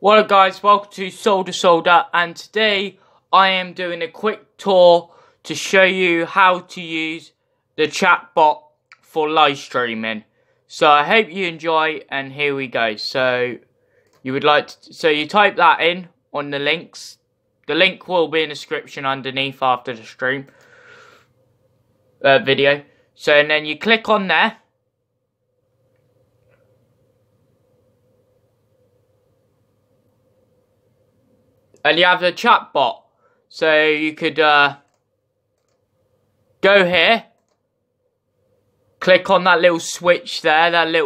What up guys, welcome to Solder, and today I am doing a quick tour to show you how to use the chatbot for live streaming. So I hope you enjoy, and here we go. So you type that in on the links. The link will be in the description underneath after the stream video. So and then you click on there. And you have the chat bot. So you could go here. Click on that little switch there.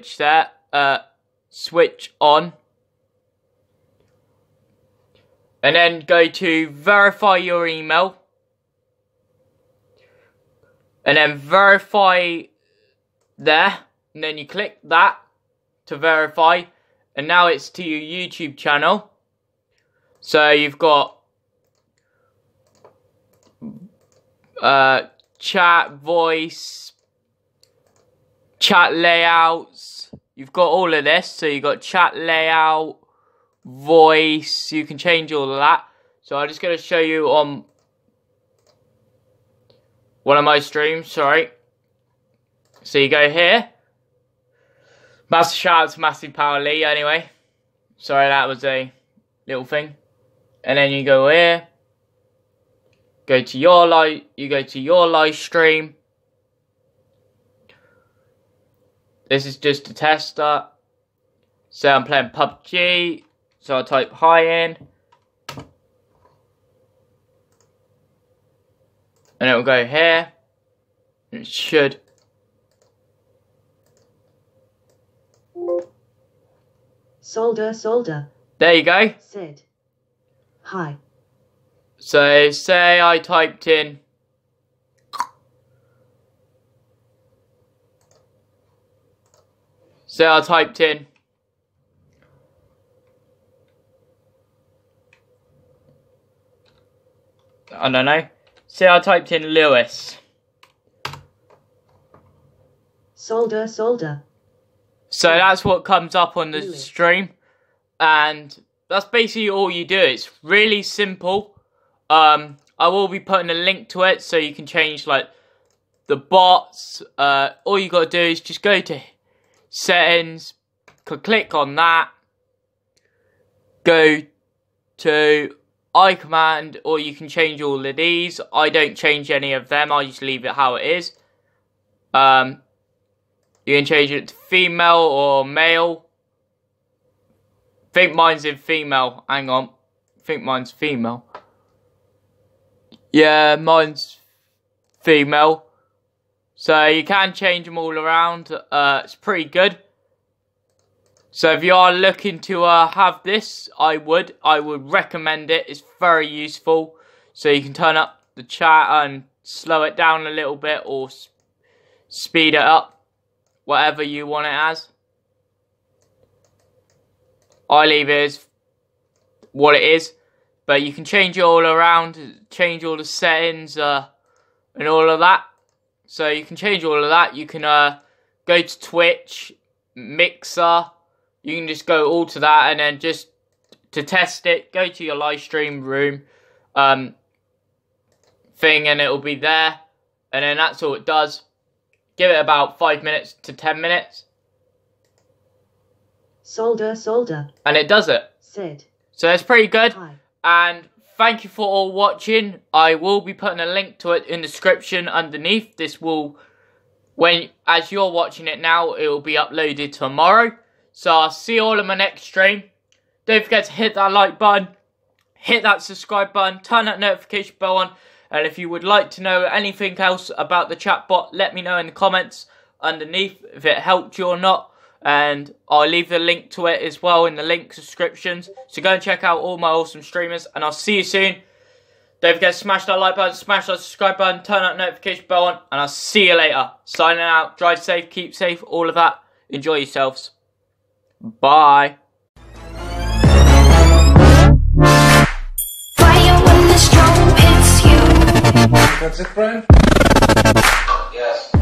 Switch on. And then go to verify your email. And then verify there. And then you click that to verify. And now it's to your YouTube channel. So you've got chat, voice, chat layouts. You've got all of this. So you've got chat layout, voice. You can change all of that. So I'm just going to show you on one of my streams. Sorry. So you go here. Massive shout out to Massive Power Lee. Anyway, sorry, that was a little thing. And then you go here, go to your live stream. This is just a tester. So I'm playing PUBG. So I type hi in. And it will go here. And it should. Solder. There you go. Said. Hi. So say I typed in I don't know. Say I typed in Lewis. Solder. So that's what comes up on the stream, and that's basically all you do. It's really simple. I will be putting a link to it so you can change like the bots. All you gotta do is just go to settings, click on that, go to iCommand, or you can change all of these. I don't change any of them, I just leave it how it is. You can change it to female or male. I think mine's in female. Hang on. I think mine's female. Yeah, mine's female. So you can change them all around. It's pretty good. So if you are looking to have this, I would recommend it. It's very useful. So you can turn up the chat and slow it down a little bit, or speed it up, whatever you want it as. I leave it as what it is, but you can change it all around, change all the settings and all of that. So you can change all of that. You can go to Twitch, Mixer. You can just go all to that, and then just to test it, go to your live stream room thing, and it will be there. And then that's all it does. Give it about 5 minutes to 10 minutes. Solder. And it does it. Said. So it's pretty good. Hi. And thank you for all watching. I will be putting a link to it in the description underneath. This will, as you're watching it now, it will be uploaded tomorrow. So I'll see you all in my next stream. Don't forget to hit that like button, hit that subscribe button, turn that notification bell on. And if you would like to know anything else about the chatbot, let me know in the comments underneath if it helped you or not. And I'll leave the link to it as well in the link descriptions. So go and check out all my awesome streamers, and I'll see you soon. Don't forget to smash that like button, smash that subscribe button, turn that notification bell on, and I'll see you later. Signing out, drive safe, keep safe, all of that. Enjoy yourselves. Bye. Fire when the storm hits you. That's it, Brian? Yes.